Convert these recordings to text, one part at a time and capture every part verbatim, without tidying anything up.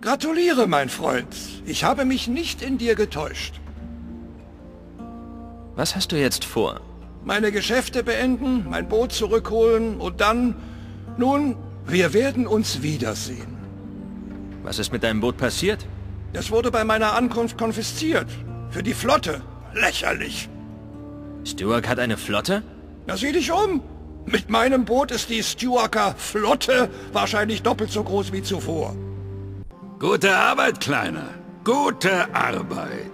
Gratuliere, mein Freund. Ich habe mich nicht in dir getäuscht. Was hast du jetzt vor? Meine Geschäfte beenden, mein Boot zurückholen und dann... Nun, wir werden uns wiedersehen. Was ist mit deinem Boot passiert? Es wurde bei meiner Ankunft konfisziert. Für die Flotte. Lächerlich. Stewart hat eine Flotte? Na, sieh dich um. Mit meinem Boot ist die Stewarker Flotte wahrscheinlich doppelt so groß wie zuvor. Gute Arbeit, Kleiner. Gute Arbeit.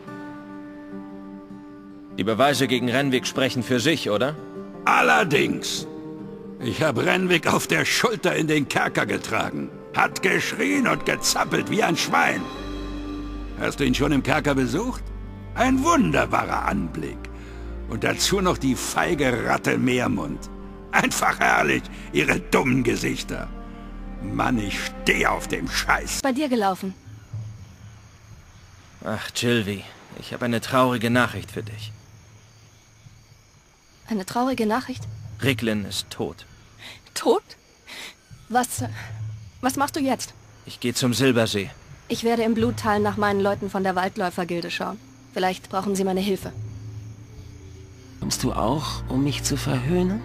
Die Beweise gegen Renwick sprechen für sich, oder? Allerdings. Ich habe Renwick auf der Schulter in den Kerker getragen. Hat geschrien und gezappelt wie ein Schwein. Hast du ihn schon im Kerker besucht? Ein wunderbarer Anblick. Und dazu noch die feige Ratte Meermund. Einfach herrlich, ihre dummen Gesichter. Mann, ich stehe auf dem Scheiß. Bei dir gelaufen. Ach, Gilvy, ich habe eine traurige Nachricht für dich. Eine traurige Nachricht? Ricklin ist tot. Tot? Was... Was machst du jetzt? Ich gehe zum Silbersee. Ich werde im Bluttal nach meinen Leuten von der Waldläufergilde schauen. Vielleicht brauchen sie meine Hilfe. Kommst du auch, um mich zu verhöhnen?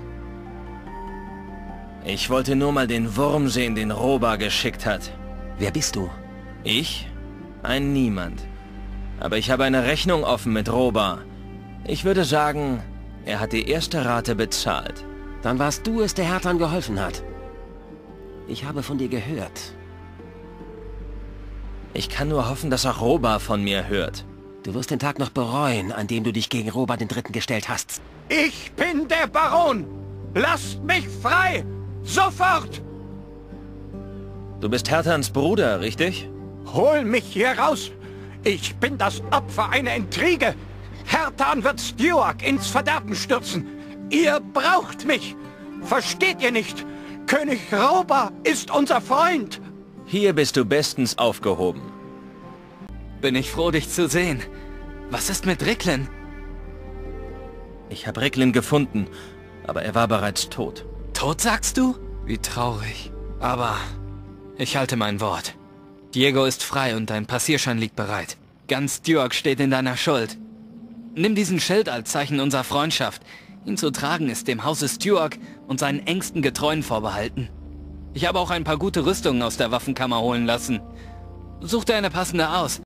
Ich wollte nur mal den Wurm sehen, den Roba geschickt hat. Wer bist du? Ich? Ein Niemand. Aber ich habe eine Rechnung offen mit Roba. Ich würde sagen, er hat die erste Rate bezahlt. Dann warst du es, der Hertan geholfen hat. Ich habe von dir gehört. Ich kann nur hoffen, dass auch Roba von mir hört. Du wirst den Tag noch bereuen, an dem du dich gegen Roba den Dritten gestellt hast. Ich bin der Baron! Lasst mich frei! Sofort! Du bist Hertans Bruder, richtig? Hol mich hier raus! Ich bin das Opfer einer Intrige! Hertan wird Stewart ins Verderben stürzen! Ihr braucht mich! Versteht ihr nicht? König Roba ist unser Freund! Hier bist du bestens aufgehoben. Bin ich froh, dich zu sehen. Was ist mit Ricklin? Ich habe Ricklin gefunden, aber er war bereits tot. Tot, sagst du? Wie traurig. Aber ich halte mein Wort. Diego ist frei und dein Passierschein liegt bereit. Ganz Stewart steht in deiner Schuld. Nimm diesen Schild als Zeichen unserer Freundschaft. Ihn zu tragen ist dem Hause Stewart und seinen engsten Getreuen vorbehalten. Ich habe auch ein paar gute Rüstungen aus der Waffenkammer holen lassen. Such dir eine passende aus.